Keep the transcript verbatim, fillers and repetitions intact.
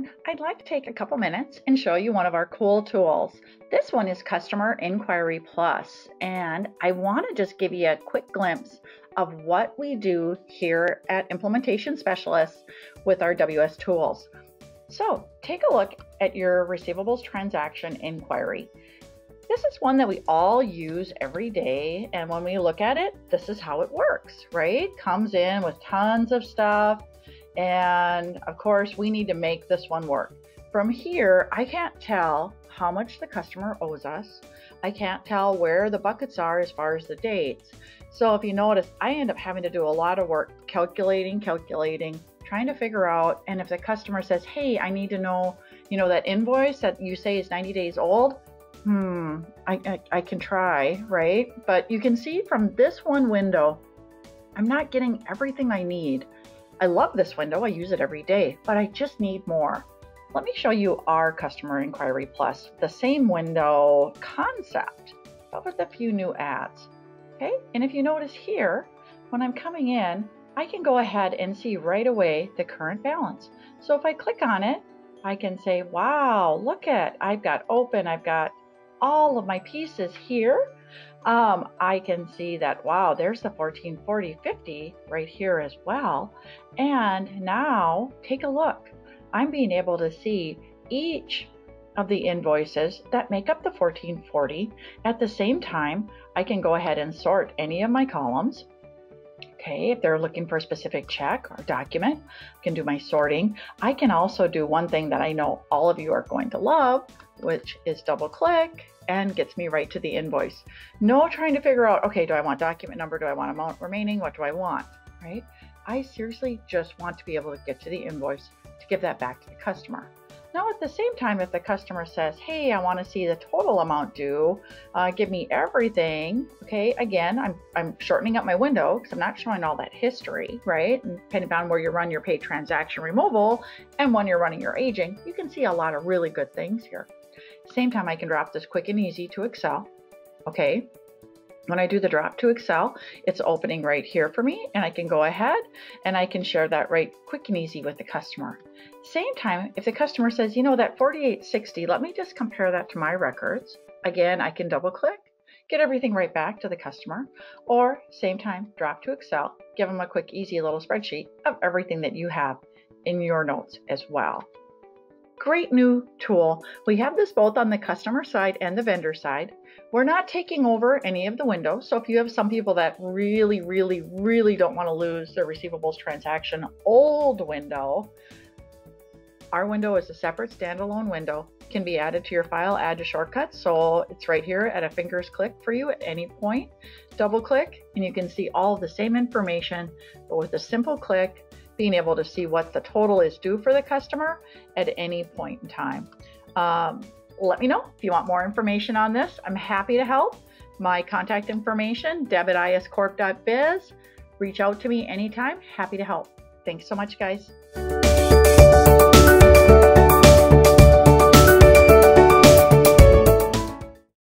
I'd like to take a couple minutes and show you one of our cool tools. This one is Customer Inquiry Plus, and I want to just give you a quick glimpse of what we do here at Implementation Specialists with our wsTOOLS. So take a look at your receivables transaction inquiry. This is one that we all use every day, and when we look at it, this is how it works, right? Comes in with tons of stuff, and of course we need to make this one work. From here, I can't tell how much the customer owes us. I can't tell where the buckets are as far as the dates. So if you notice, I end up having to do a lot of work calculating, calculating, trying to figure out, and if the customer says, hey, I need to know, you know, that invoice that you say is ninety days old, hmm, I, I, I can try, right? But you can see from this one window, I'm not getting everything I need. I love this window, I use it every day, but I just need more. Let me show you our Customer Inquiry Plus, the same window concept, but with a few new ads, okay? And if you notice here, when I'm coming in, I can go ahead and see right away the current balance. So if I click on it, I can say, wow, look at, I've got open, I've got all of my pieces here. Um, I can see that, wow, there's the fourteen forty fifty right here as well. And now take a look. I'm being able to see each of the invoices that make up the fourteen forty. At the same time, I can go ahead and sort any of my columns. Okay, if they're looking for a specific check or document, I can do my sorting. I can also do one thing that I know all of you are going to love, which is double click and gets me right to the invoice. No trying to figure out, okay, do I want document number? Do I want amount remaining? What do I want, right? I seriously just want to be able to get to the invoice to give that back to the customer. Now, at the same time, if the customer says, hey, I want to see the total amount due, uh, give me everything, okay, again, I'm, I'm shortening up my window because I'm not showing all that history, right? And depending on where you run your paid transaction removal and when you're running your aging, you can see a lot of really good things here. Same time, I can drop this quick and easy to Excel, okay? When I do the drop to Excel, it's opening right here for me, and I can go ahead and I can share that right quick and easy with the customer. Same time, if the customer says, you know, that forty-eight sixty, let me just compare that to my records. Again, I can double click, get everything right back to the customer, or same time, drop to Excel, give them a quick, easy little spreadsheet of everything that you have in your notes as well. Great new tool. We have this both on the customer side and the vendor side. We're not taking over any of the windows. So if you have some people that really, really, really don't want to lose their receivables transaction old window, our window is a separate standalone window. Can be added to your file, add to shortcuts. So it's right here at a finger's click for you at any point. Double click and you can see all the same information, but with a simple click, being able to see what the total is due for the customer at any point in time. Um, let me know if you want more information on this. I'm happy to help. My contact information, deb at i s corp dot biz. Reach out to me anytime. Happy to help. Thanks so much, guys.